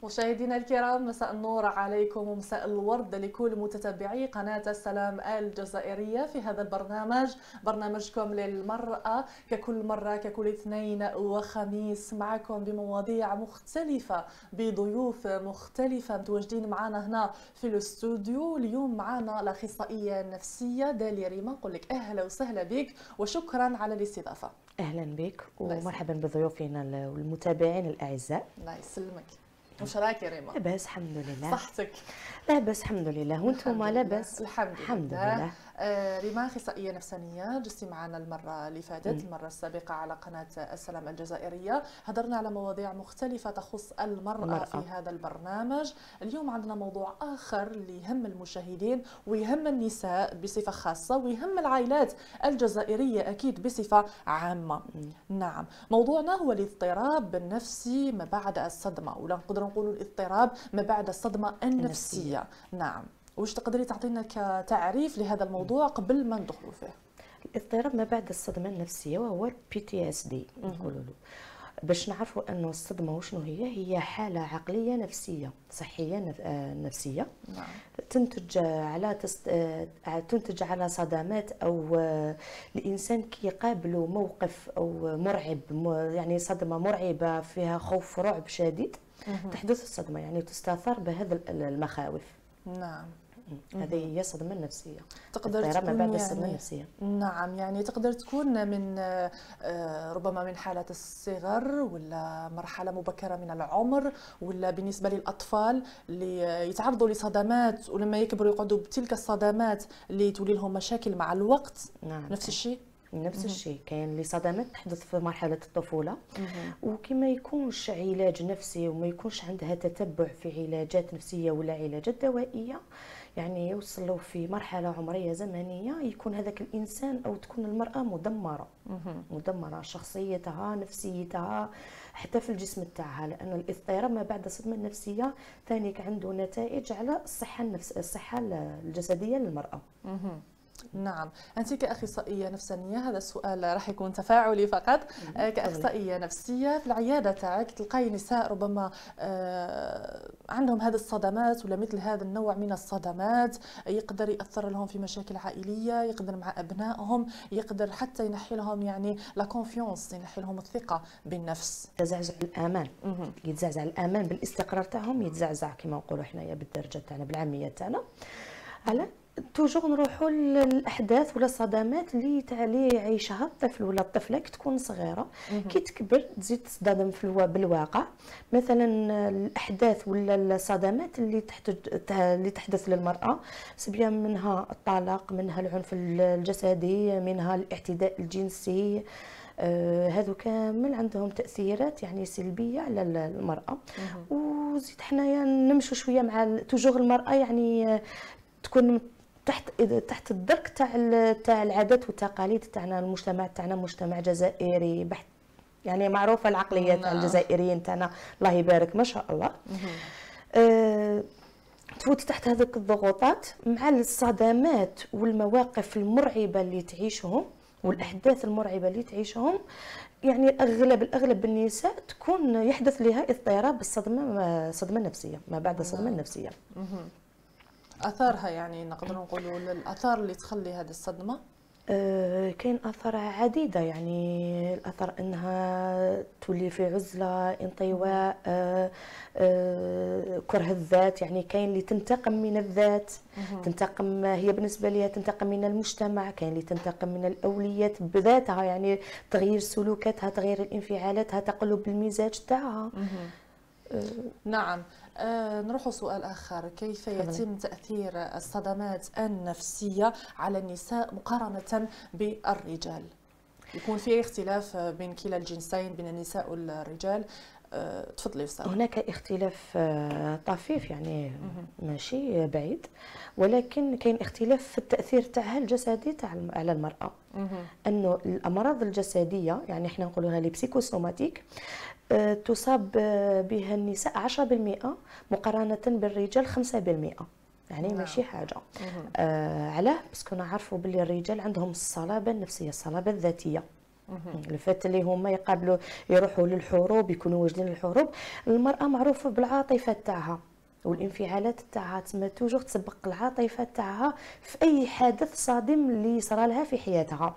مشاهدينا الكرام، مساء النور عليكم ومساء الورد لكل متتبعي قناة السلام الجزائرية في هذا البرنامج، برنامجكم للمرأة، ككل مرة ككل اثنين وخميس معكم بمواضيع مختلفة بضيوف مختلفة متواجدين معنا هنا في الاستوديو. اليوم معنا الأخصائية النفسية داليا ريما. نقول لك أهلا وسهلا بك وشكرا على الاستضافة. أهلا بك ومرحبا بضيوفنا والمتابعين الأعزاء. الله يسلمك. وش راك يا ريما؟ لاباس الحمد لله. صحتك؟ لاباس الحمد لله. وانتم لاباس؟ الحمد لله. ريما أخصائية نفسانية، جلستي معنا المرة اللي فاتت، المرة السابقة على قناة السلام الجزائرية، هضرنا على مواضيع مختلفة تخص المرأة في هذا البرنامج. اليوم عندنا موضوع آخر اللي يهم المشاهدين ويهم النساء بصفة خاصة ويهم العائلات الجزائرية أكيد بصفة عامة. نعم، موضوعنا هو الاضطراب النفسي ما بعد الصدمة، ولا نقدر نقول الاضطراب ما بعد الصدمة النفسية. نعم، واش تقدري تعطينا كتعريف لهذا الموضوع قبل ما ندخلوا فيه؟ الاضطراب ما بعد الصدمه النفسيه وهو PTSD نقولوا له. باش نعرفوا انه الصدمه وشنو هي حاله عقليه نفسيه صحيه نفسيه. نعم. تنتج على صدمات او الانسان كي يقابله موقف او مرعب، يعني صدمه مرعبه فيها خوف رعب شديد، تحدث الصدمه، يعني تستثار بهذا المخاوف. نعم. هذه هي الصدمه النفسيه. تقدر تكون ما بعد الصدمه النفسيه. نعم، يعني تقدر تكون من ربما من حالة الصغر، ولا مرحلة مبكرة من العمر، ولا بالنسبة للأطفال اللي يتعرضوا لصدمات ولما يكبروا يقعدوا بتلك الصدمات اللي تولي لهم مشاكل مع الوقت. نعم. نفس الشيء. نفس الشيء، كاين لي صدمات تحدث في مرحله الطفوله وكي ما يكونش علاج نفسي وما يكونش عندها تتبع في علاجات نفسيه ولا علاجات دوائيه، يعني يوصلوا في مرحله عمريه زمنيه يكون هذاك الانسان او تكون المراه مدمره شخصيتها نفسيتها حتى في الجسم تاعها، لان الاضطراب ما بعد الصدمه النفسيه ثاني عنده نتائج على الصحه الجسديه للمراه. نعم، أنت كأخصائية نفسانية، هذا السؤال راح يكون تفاعلي فقط. كأخصائية نفسية في العيادة تاعك تلقاي نساء ربما عندهم هذه الصدمات ولا مثل هذا النوع من الصدمات، يقدر يأثر لهم في مشاكل عائلية، يقدر مع أبنائهم، يقدر حتى ينحي لهم يعني لا كونفيونس، ينحي لهم الثقة بالنفس، تزعزع الأمان. يتزعزع الأمان بالاستقرار تاعهم، يتزعزع كما نقولوا حنايا بالدرجة تاعنا بالعامية تاعنا. على توجور نروحوا للاحداث ولا الصدمات اللي يعيشها الطفل ولا الطفله كي تكون صغيره، كي تكبر تزيد تصدم بالواقع. مثلا الاحداث ولا الصدمات اللي تحدث للمراه، سبيان منها الطلاق، منها العنف الجسدي، منها الاعتداء الجنسي، هذو كامل عندهم تاثيرات يعني سلبيه على المراه. وزيد حنايا نمشوا شويه مع توجور المراه، يعني تكون تحت الدرك تاع العادات والتقاليد تاعنا. المجتمع تاعنا مجتمع جزائري بحت، يعني معروفه العقليه تاع الجزائريين تاعنا الله يبارك ما شاء الله. تفوت تحت هذوك الضغوطات مع الصدمات والمواقف المرعبه اللي تعيشهم والاحداث المرعبه اللي تعيشهم، يعني اغلب النساء تكون يحدث لها اضطراب الصدمه النفسيه ما بعد الصدمه النفسيه. اثارها يعني نقدر نقولوا الاثار اللي تخلي هذه الصدمه، كاين اثار عديده، يعني الاثار انها تولي في عزله، انطواء، كره الذات، يعني كاين اللي تنتقم من الذات، تنتقم هي بالنسبه لها تنتقم من المجتمع، كاين اللي تنتقم من الاولويات بذاتها، يعني تغيير سلوكاتها، تغيير الانفعالاتها، تقلب المزاج تاعها. نعم. نروح سؤال آخر، كيف يتم تأثير الصدمات النفسية على النساء مقارنة بالرجال؟ يكون في اختلاف بين كلا الجنسين، بين النساء والرجال. تفضلي أستاذ. هناك اختلاف طفيف، يعني ماشي بعيد، ولكن كاين اختلاف في التأثير تاعها الجسدي على المرأة. أنه الأمراض الجسدية، يعني احنا نقولوها لي بسيكوسوماتيك، تصاب بها النساء 10% مقارنة بالرجال 5%، يعني ماشي حاجة. علاه؟ باسكو نعرفوا باللي الرجال عندهم الصلابة النفسية، الصلابة الذاتية. الفات اللي هما يقابلوا يروحوا للحروب، يكونوا واجدين للحروب. المراه معروفه بالعاطفه تاعها والانفعالات تاعها، تسمى توجور تسبق العاطفه تاعها في اي حدث صادم اللي صرا لها في حياتها.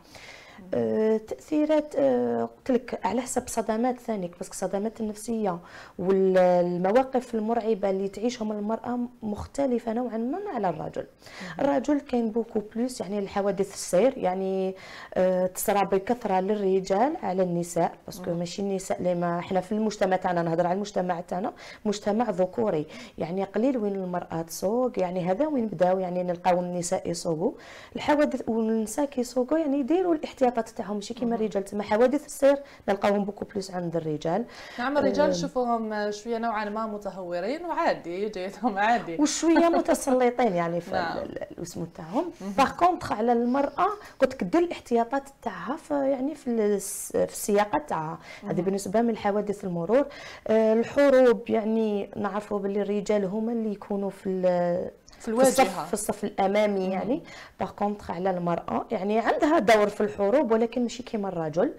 تاثيرات قلت لك على حسب صدمات ثاني، بس الصدمات النفسيه والمواقف المرعبه اللي تعيشهم المراه مختلفه نوعا ما على الرجل. الرجل كاين بوكو بلوس يعني الحوادث السير، يعني تصرى بكثره للرجال على النساء، باسكو ماشي النساء اللي ما احنا في المجتمع تاعنا، نهضر على المجتمع تاعنا مجتمع ذكوري، يعني قليل وين المراه تسوق، يعني هذا وين بداو يعني نلقاو النساء يسوقوا الحوادث، والنساء كيسوقوا يعني يديروا الاحتياطات تاعهم ماشي كيما الرجال. تما حوادث السير نلقاوهم بوكو بلوس عند الرجال. نعم الرجال نشوفوهم شويه نوعا ما متهورين وعادي جايتهم عادي وشويه متسلطين يعني في الاسم تاعهم. باغ كونطخ على المراه قلت لك دير الاحتياطات تاعها يعني في السياقات تاعها. هذه بالنسبه من حوادث المرور. الحروب يعني نعرفوا باللي الرجال هما اللي يكونوا في الواجهه في الصف الامامي يعني. باغ كونطخ على المراه يعني عندها دور في الحروب ولكن ماشي كيما الرجل.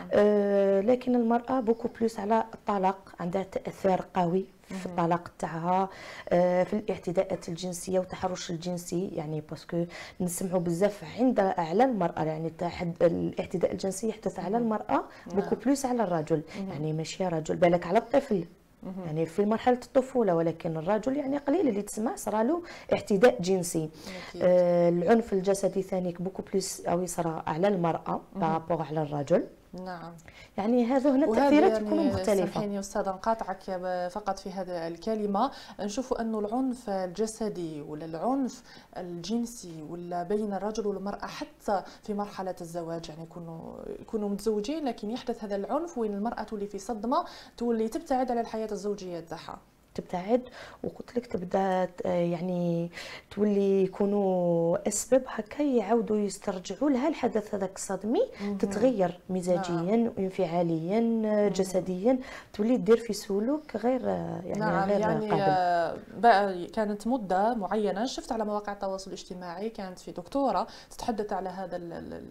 لكن المراه بوكو بلوس على الطلاق، عندها تاثير قوي في الطلاق تاعها، في الاعتداءات الجنسيه والتحرش الجنسي، يعني باسكو نسمعوا بزاف على المراه، يعني الاعتداء الجنسي يحدث على المراه بوكو بلوس على الرجل. يعني ماشي رجل، بالك على الطفل يعني في مرحله الطفوله، ولكن الرجل يعني قليل اللي تسمع صرا له اعتداء جنسي. العنف الجسدي ثاني بوكو بلوس او يصرى على المراه بارابور على الرجل. نعم، يعني هذا هنا التأثيرات يعني تكون مختلفة. سامحيني أستاذة نقاطعك فقط في هذه الكلمة. نشوفوا أنه العنف الجسدي ولا العنف الجنسي ولا بين الرجل والمرأة حتى في مرحلة الزواج، يعني يكونوا متزوجين لكن يحدث هذا العنف وين المرأة تولي في صدمة، تولي تبتعد على الحياة الزوجية تاعها، تبتعد. وقلت لك تبدا يعني تولي يكونوا اسباب هكا يعاودوا يسترجعوا لها الحدث هذاك الصدمي، تتغير مزاجيا وانفعاليا جسديا، تولي دير في سلوك غير يعني غير قابل. كانت مده معينه شفت على مواقع التواصل الاجتماعي، كانت في دكتوره تتحدث على هذا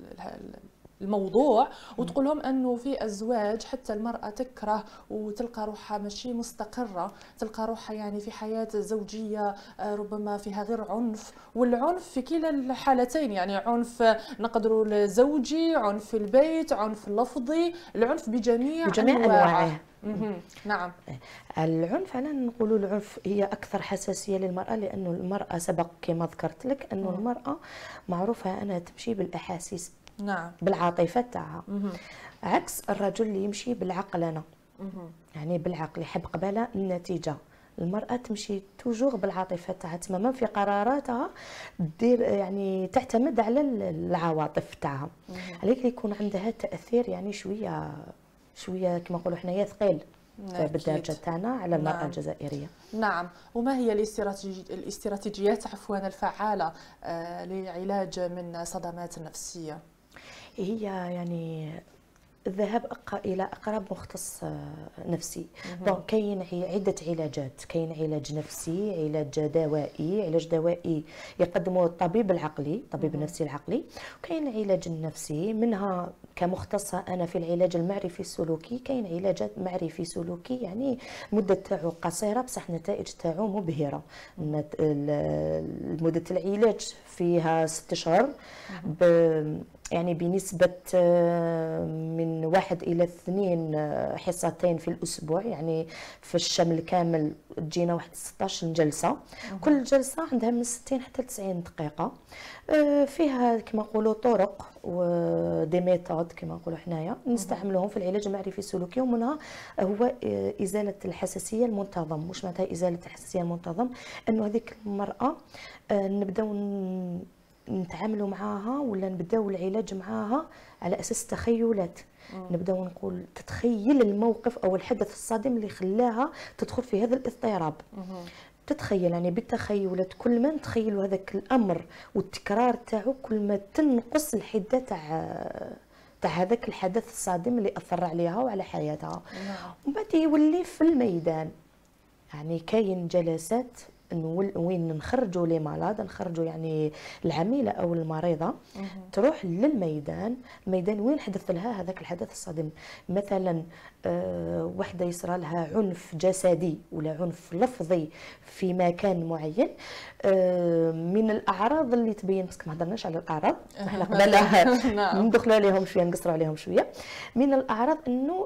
الموضوع وتقول لهم انه في ازواج حتى المراه تكره وتلقى روحها ماشي مستقره، تلقى روحها يعني في حياه زوجيه ربما فيها غير عنف، والعنف في كلا الحالتين، يعني عنف نقدروا زوجي، عنف في البيت، عنف لفظي، العنف بجميع انواعه. نعم، العنف انا نقولوا العنف هي اكثر حساسيه للمراه، لانه المراه سبق كما ذكرت لك انه المراه معروفه انها تمشي بالاحاسيس، نعم، بالعاطفه تاعها، عكس الرجل اللي يمشي بالعقل. يعني بالعقل يحب قباله النتيجه. المراه تمشي توجور بالعاطفه تاعها، تماما في قراراتها دير يعني تعتمد على العواطف تاعها، عليك يكون عندها تاثير يعني شويه كما نقولوا حنايا ثقيل بالدرجه تاعنا على المراه الجزائريه. نعم. وما هي الاستراتيجيات الفعاله للعلاج من صدمات نفسيه؟ هي يعني الذهاب إلى أقرب مختص نفسي. دونك كاين عدة علاجات، كاين علاج نفسي، علاج دوائي. علاج دوائي يقدمه الطبيب العقلي، الطبيب النفسي العقلي، وكاين العلاج النفسي منها كمختصة أنا في العلاج المعرفي السلوكي. كاين علاجات معرفي سلوكي يعني المدة تاعو قصيرة بصح النتائج تاعو مبهرة. مدة العلاج فيها 6 أشهر يعني بنسبة من 1 إلى 2 حصتين في الأسبوع، يعني في الشمل كامل تجينا واحد 16 جلسة. كل جلسة عندها من 60 حتى 90 دقيقة. فيها كما نقولوا طرق ودي ميثود كما نقولوا حنايا نستعملوهم في العلاج المعرفي السلوكي، ومنها هو إزالة الحساسية المنتظم. مش معناتها إزالة الحساسية المنتظم أنه هذيك المرأة نبداو نتعاملوا معاها ولا نبداو العلاج معاها على اساس تخيلات. نبداو نقول تتخيل الموقف او الحدث الصادم اللي خلاها تدخل في هذا الاضطراب. تتخيل يعني بالتخيلات، كل ما نتخيلوا هذاك الامر والتكرار تاعو كل ما تنقص الحده تاع هذاك الحدث الصادم اللي اثر عليها وعلى حياتها. ومن بعد يولي في الميدان. يعني كاين جلسات وين نخرجوا لي مالاد، نخرجوا يعني العميله او المريضه تروح للميدان، الميدان وين حدث لها هذاك الحدث الصادم. مثلا وحده يصرى لها عنف جسدي ولا عنف لفظي في مكان معين، من الاعراض اللي تبين، بس ما هضرناش على الاعراض احنا قبلها ندخلوا عليهم شويه، نقصروا عليهم شويه. من الاعراض انه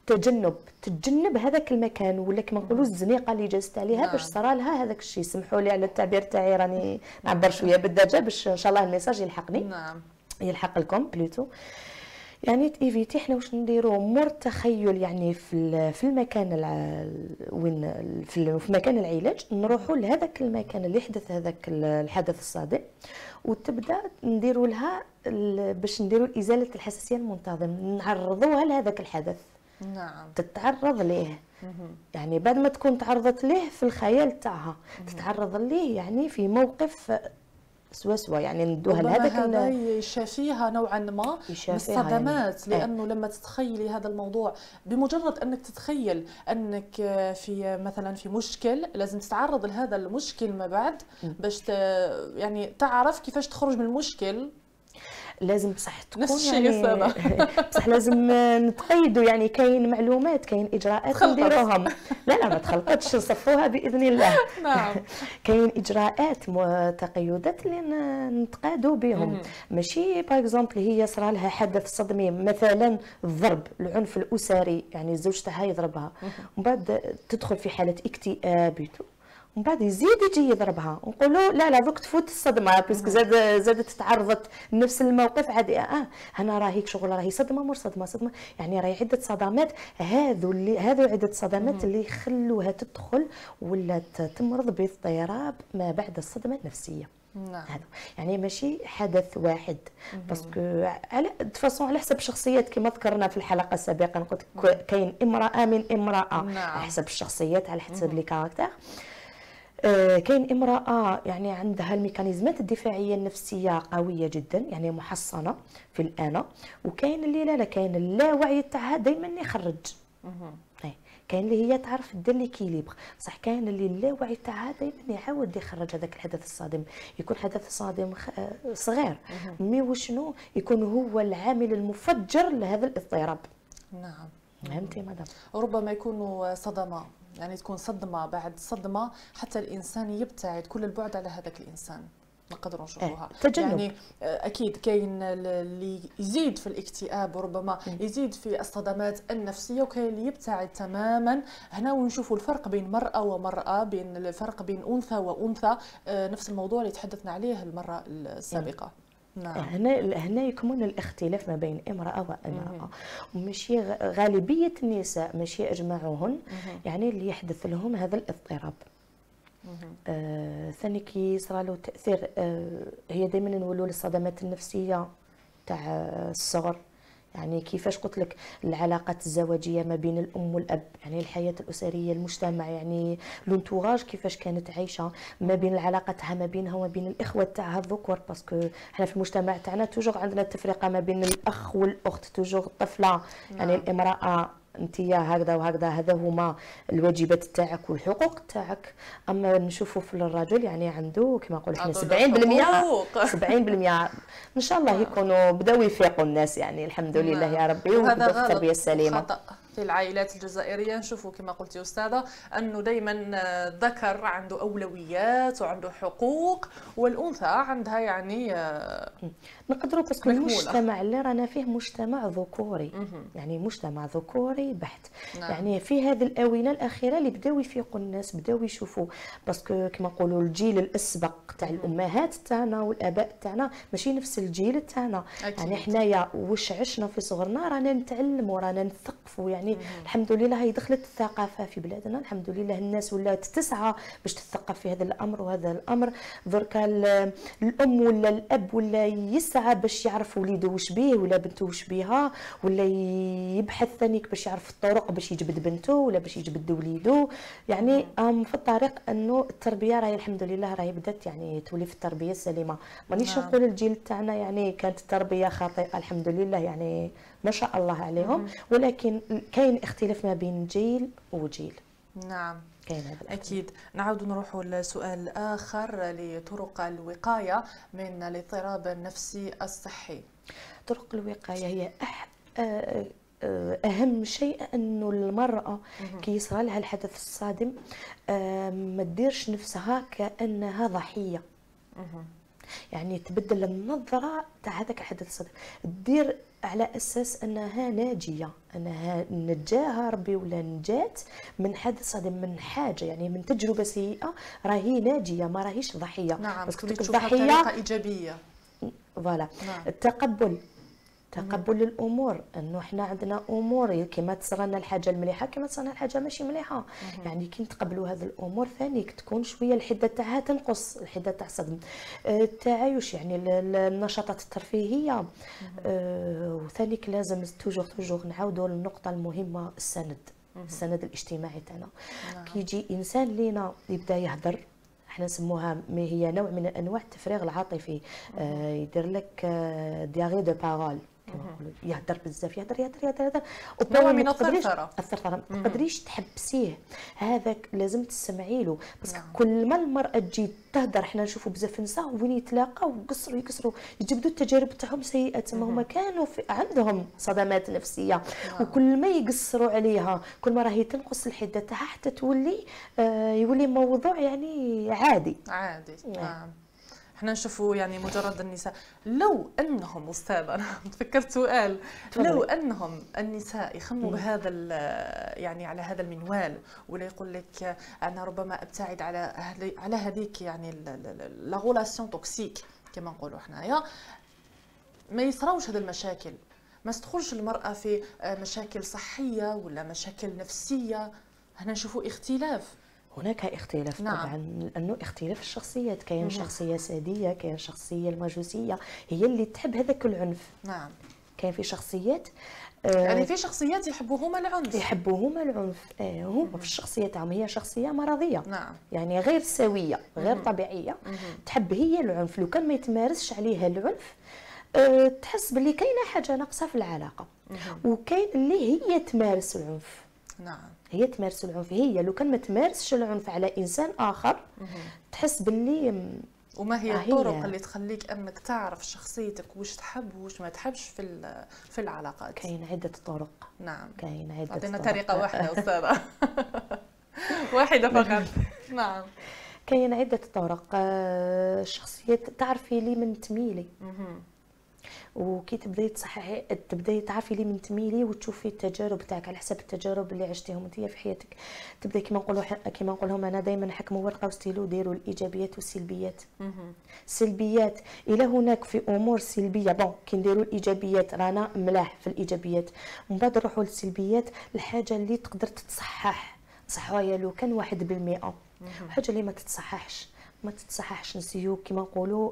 تتجنب هذاك المكان، ولا كما نقولوا الزنيقه اللي جازت عليها باش صرا لها هذاك الشيء. سمحوا لي على التعبير تاعي، راني نعبر شويه بالدارجه باش ان شاء الله الميساج يلحقني. نعم، يلحق لكم بلوتو. يعني تيفيتي حنا واش نديروا مور التخيل، يعني في المكان وين في مكان العلاج نروحوا لهذاك المكان اللي حدث هذاك الحدث الصادم، وتبدا نديروا لها باش نديروا ازاله الحساسيه المنتظمه، نعرضوها لهذاك الحدث. نعم، تتعرض ليه، يعني بعد ما تكون تعرضت ليه في الخيال تاعها تتعرض ليه يعني في موقف سوا يعني ندوها لهذاك هذا يشافيها نوعا ما من الصدمات. يعني لانه لما تتخيلي هذا الموضوع، بمجرد انك تتخيل انك في مثلا في مشكل، لازم تتعرض لهذا المشكل ما بعد باش يعني تعرف كيفاش تخرج من المشكل. لازم بصح تكون يعني بصح لازم نتقيدوا، يعني كاين معلومات، كاين اجراءات نديروهم. لا ما تخلطتش، نصفوها باذن الله. نعم. كاين اجراءات تقيدات اللي نتقادوا بهم. ماشي باغ اكزومبل هي صرا لها حدث صدمي، مثلا الضرب، العنف الاسري، يعني الزوج تاعها يضربها ومن بعد تدخل في حاله اكتئاب، ومن بعد يزيد يجي يضربها، ونقولوا لا دوك تفوت الصدمه باسكو زادت تعرضت لنفس الموقف عادي. هنا راهي شغل، راهي صدمه مر صدمه، يعني راهي عده صدمات. هذو عده صدمات اللي يخلوها تدخل ولا تمرض باضطراب ما بعد الصدمه النفسيه. نعم. هذا يعني ماشي حدث واحد، باسكو على فاصون على حسب الشخصيات كما ذكرنا في الحلقه السابقه. قلت كاين امراه من امراه. نعم. على حسب الشخصيات، على حسب لي كاركتر. كاين امرأة يعني عندها الميكانيزمات الدفاعية النفسية قوية جدا، يعني محصنة في الأنا. وكاين اللي لا كاين اللاوعي تاعها دائما يخرج. كاين اللي هي تعرف دير ليكيليبر، بصح كاين اللي اللاوعي تاعها دائما يعاود يخرج هذاك الحدث الصادم. يكون حدث صادم صغير، مي وشنو يكون هو العامل المفجر لهذا الاضطراب. نعم. فهمتي مدام؟ ربما يكون صدمة، يعني تكون صدمة بعد صدمة حتى الإنسان يبتعد كل البعد على هذاك الإنسان. نقدروا نشوفوها يعني اكيد كاين اللي يزيد في الاكتئاب، وربما يزيد في الصدمات النفسيه، وكاين اللي يبتعد تماما. هنا ونشوفوا الفرق بين مرأة ومرأة، بين الفرق بين انثى وانثى، نفس الموضوع اللي تحدثنا عليه المره السابقه. نعم. هنا يكمن الاختلاف ما بين امرأة وامرأة، وماشي غالبية النساء، ماشي اجمعهن، يعني اللي يحدث لهم هذا الاضطراب. ثاني كي صرا له تاثير، هي دائما نقولوا الصدمات النفسيه تاع الصغر، يعني كيفاش قلت لك العلاقات الزواجيه ما بين الام والاب، يعني الحياه الاسريه، المجتمع، يعني لونتوراج كيفاش كانت عايشه، ما بين العلاقه تاعها ما بينها وما بين الاخوه تاعها الذكور، باسكو حنا في المجتمع تاعنا توجور عندنا التفرقه ما بين الاخ والاخت، توجور الطفله يعني الامراه انت هكذا وهكذا، هذا هما الواجبات تاعك والحقوق تاعك. اما نشوفوا في الرجل يعني عنده كما نقولوا احنا 70% ان شاء الله يكونوا بداو يفيقوا الناس، يعني الحمد لله يا ربي، وبداو في التربيه السليمه. في العائلات الجزائريه نشوفوا كما قلتي استاذه انه دائما الذكر عنده اولويات وعنده حقوق، والانثى عندها يعني نقدروا باسكو المجتمع اللي رانا فيه مجتمع ذكوري، يعني مجتمع ذكوري بحت. نعم. يعني في هذه الاونه الاخيره اللي بداو يفيقوا الناس، بداو يشوفوا، باسكو كما نقولوا الجيل الاسبق تاع الامهات تاعنا والاباء تاعنا ماشي نفس الجيل تاعنا. يعني حنايا واش عشنا في صغرنا رانا نتعلموا، رانا نثقفوا، يعني الحمد لله هي دخلت الثقافه في بلادنا، الحمد لله الناس ولات تسعى باش تثقف في هذا الامر وهذا الامر. دركا الام ولا الاب ولا يسعى باش يعرف وليده واش بيه ولا بنته واش بيها، ولا يبحث ثانيك باش يعرف الطرق باش يجبد بنته ولا باش يجبد وليده. يعني في الطريق انه التربيه راهي الحمد لله راهي بدات يعني تولي في التربيه السليمه. مانيش نقول الجيل تاعنا يعني كانت التربيه خاطئه، الحمد لله يعني ما شاء الله عليهم، ولكن كاين اختلاف ما بين جيل وجيل. نعم. كاين هذا الاحتمال. اكيد. نعود نروح لسؤال اخر لطرق الوقايه من الاضطراب النفسي الصحي. طرق الوقايه هي اهم شيء انه المراه كي يصرى لها الحدث الصادم ما تديرش نفسها كانها ضحيه. يعني تبدل النظره تاع هذاك الحدث الصادم، تدير على اساس انها ناجيه، انها نجاها ربي ولا نجات من حدث صادم، من حاجه يعني من تجربه سيئه، راهي ناجيه ما راهيش ضحيه. نعم، بس تشوفها بطريقه ايجابيه. فوالا. نعم. التقبل، تقبل الامور، انه احنا عندنا امور كيما تصرنا الحاجه المليحه كيما تصرنا الحاجه ماشي مليحه. يعني كي نتقبلوا هذه الامور ثاني تكون شويه الحده تاعها تنقص، الحده تاع الصدم. التعايش يعني النشاطات الترفيهيه. وثانيك لازم توجور نعاودوا للنقطه المهمه، السند الاجتماعي تاعنا. كي يجي انسان لينا يبدا يهضر، احنا نسموها هي نوع من انواع التفريغ العاطفي. يدير لك دياغي دو بارول كما نقولوا، يهدر بزاف، يهدر نوع من الثرثره. ما تقدريش تحبسيه، هذاك لازم تسمعي له. بس كل ما المراه تجي تهدر، احنا نشوفوا بزاف نساء وين يتلاقاو يكسروا يجبدوا التجارب تاعهم سيئه، تما هما كانوا عندهم صدمات نفسيه. وكل ما يقصروا عليها كل ما راهي تنقص الحده تاعها حتى تولي يولي موضوع يعني عادي. نعم. احنا نشوفوا يعني مجرد النساء لو انهم استاذه، انا تفكرت سؤال، لو انهم النساء يخموا بهذا يعني على هذا المنوال، ولا يقول لك انا ربما ابتعد على هذيك يعني لا غولاسيون توكسيك كما نقولوا حنايا، ما يصراوش هذه المشاكل، ما تدخلش المراه في مشاكل صحيه ولا مشاكل نفسيه. هنا نشوفوا اختلاف. هناك اختلاف. نعم. طبعا لانه اختلاف الشخصيات، كاين شخصيه ساديه، كاين شخصيه المجوسيه هي اللي تحب هذاك العنف. نعم. كاين في شخصيات يعني في شخصيات يحبوهما العنف. هما في الشخصيه تاعهم هي شخصيه مرضيه. نعم. يعني غير سويه، غير طبيعيه. تحب هي العنف، لو كان ما يتمارسش عليها العنف تحس باللي كاينه حاجه ناقصه في العلاقه. وكاين اللي هي تمارس العنف. نعم. هي تمارس العنف، هي لو كان ما تمارسش العنف على انسان اخر تحس باللي. وما هي الطرق اللي تخليك انك تعرف شخصيتك واش تحب وواش ما تحبش في العلاقات؟ كاين عده طرق. نعم. كاين عده طرق. اعطينا طريقه واحده استاذه. واحده فقط. نعم. كاين عده طرق. الشخصيات تعرفي لي من تميلي. وكي تبداي تعرفي لي من تميلي وتشوفي التجارب تاعك على حسب التجارب اللي عشتيهم انت في حياتك. تبداي كما نقول لهم انا دائما نحكموا ورقه وستيلو، ديروا الايجابيات والسلبيات. السلبيات الى هناك في امور سلبيه، كي نديروا الايجابيات رانا ملاح في الايجابيات، ومن بعد نروحوا للسلبيات، الحاجه اللي تقدر تتصحح صحايا لو كان 1%. حاجه اللي ما تتصححش نسيو كما نقولوا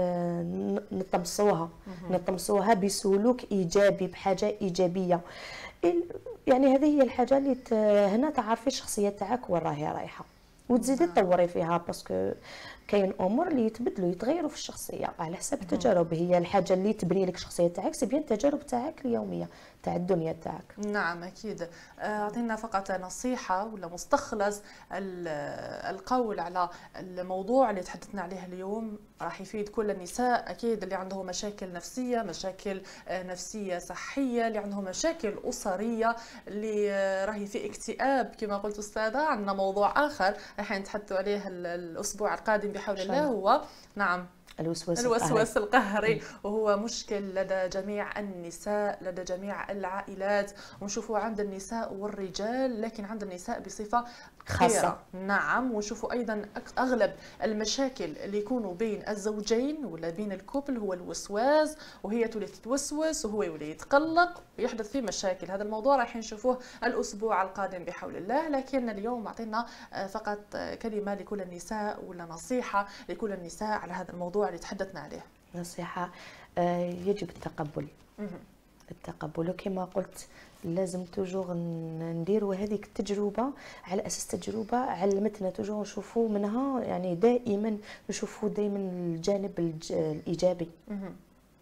نطمسوها بسلوك ايجابي، بحاجه ايجابيه. يعني هذه هي الحاجه اللي هنا تعرفي الشخصيه تاعك وين راهي رايحه، وتزيدي تطوري فيها. باسكو كاين امور اللي يتغيروا في الشخصيه على حسب التجارب. هي الحاجه اللي تبني لك الشخصيه تاعك سي بيان التجارب تاعك اليوميه تاع الدنيا تاعك. نعم اكيد. اعطينا فقط نصيحه ولا مستخلص القول على الموضوع اللي تحدثنا عليه اليوم، راح يفيد كل النساء اكيد اللي عندهم مشاكل نفسيه، مشاكل نفسيه صحيه، اللي عندهم مشاكل اسريه، اللي راهي في اكتئاب كما قلت استاذه. عندنا موضوع اخر راح نتحدثوا عليه الاسبوع القادم بحول الله، هو نعم الوسواس القهري، وهو مشكل لدى جميع النساء، لدى جميع العائلات، ونشوفوا عند النساء والرجال، لكن عند النساء بصفة خاصة. نعم. ونشوفوا أيضا أغلب المشاكل اللي يكونوا بين الزوجين ولا بين الكوبل هو الوسواس، وهي تولي تتوسوس وهو يولي يتقلق ويحدث فيه مشاكل. هذا الموضوع راح نشوفوه الأسبوع القادم بحول الله، لكن اليوم أعطينا فقط كلمة لكل النساء ولا نصيحة لكل النساء على هذا الموضوع اللي تحدثنا عليه. نصيحة يجب التقبل. التقبل كما قلت لازم توجور نديروا هذيك التجربه على اساس تجربه علمتنا، توجور نشوفوا منها يعني دائما نشوفوا دائما الجانب الايجابي.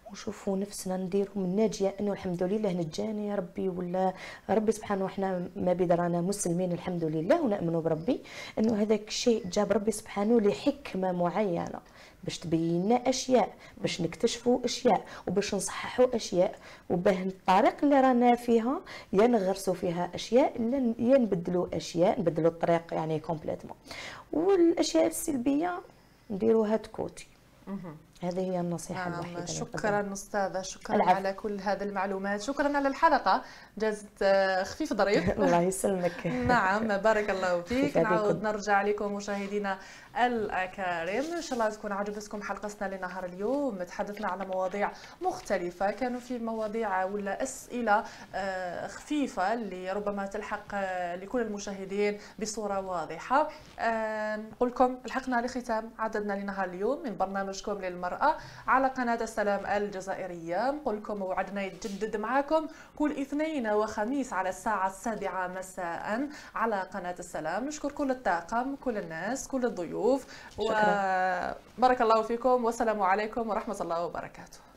ونشوفوا نفسنا نديروا من ناجيه انه الحمد لله نجاني يا ربي، ولا ربي سبحانه، وحنا ما بدرانا مسلمين الحمد لله ونؤمنوا بربي انه هذاك الشيء جاب ربي سبحانه لحكمه معينه، باش تبين لنا اشياء، باش نكتشفوا اشياء، وباش نصححوا اشياء، وباه الطريق اللي رانا فيها يا نغرسوا فيها اشياء يا نبدلوا اشياء، نبدلوا الطريق يعني كومبليتمون، والاشياء السلبيه نديروها تكوتي. هذه هي النصيحة الوحيدة. شكرا أستاذة، شكرا على كل هذه المعلومات، شكرا على الحلقة، جازت خفيف ظريف. الله يسلمك. نعم بارك الله فيك. نعود نرجع لكم مشاهدينا الأكارم، إن شاء الله تكون عجبتكم حلقتنا لنهار اليوم. تحدثنا على مواضيع مختلفة، كانوا في مواضيع ولا أسئلة خفيفة اللي ربما تلحق لكل المشاهدين بصورة واضحة. نقول لكم لحقنا لختام عددنا لنهار اليوم من برنامجكم للمرأة على قناة السلام الجزائرية. نقول لكم موعدنا يتجدد معكم كل اثنين وخميس على الساعة 7 مساء على قناة السلام. نشكر كل الطاقم، كل الناس، كل الضيوف، وبارك الله فيكم، والسلام عليكم ورحمة الله وبركاته.